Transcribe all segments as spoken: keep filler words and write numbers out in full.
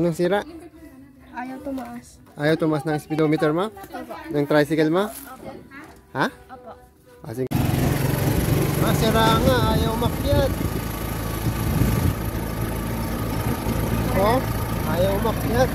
ang sira? Ayaw tumaas. Ayaw tumas ng speedometer mo? Opo. Ng tricycle mo? Opo. Ha? Opo. Ah, sige. Ah, sira nga. Ayaw umakyat. Oh, ayaw umakyat.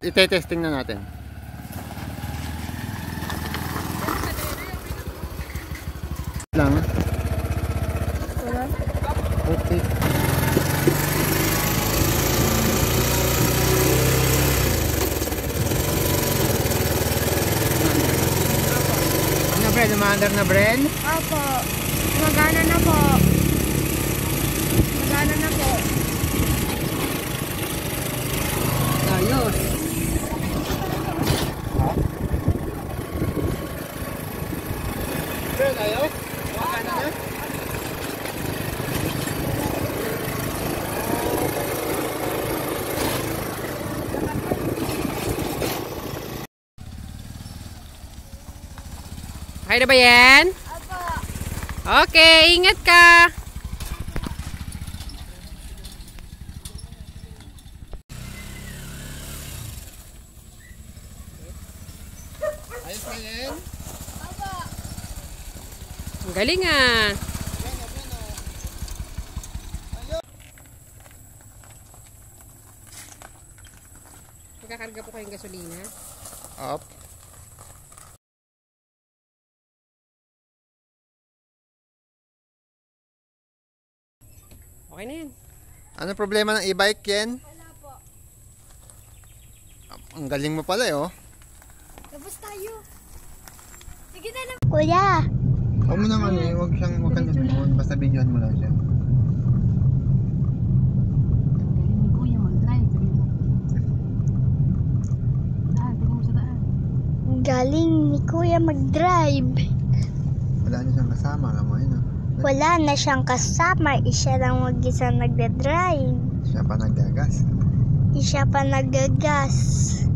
ite-testing na natin. Lang. Wala. Okay. Ano, Bren? Umaandar na, Bren? Opo. Magana na po. Magana na po. Ayos. Bren, ayaw? Magana na? Okay na ba yan? Opo. Okay, ingat ka. Ayos na yan? Opo. Ang galing ah. Magkakarga po kayong gasolina? Up. Okay na yan. Ano problema ng e-bike, Ken? Wala po. Ang galing mo pala, eh, oh. Tapos tayo. Sige na lang. Kuya. Huwag mo nang ano eh, huwag siyang, huwag kang nabimuan, basta videohan mo lang siya. Ang galing ni Kuya mag-drive. Wala na siyang kasama, alam mo yun, oh. Wala na siyang kasama. Isa lang mag-isa nagda-drive. Siya pa naggagas. Isa pa nagagas.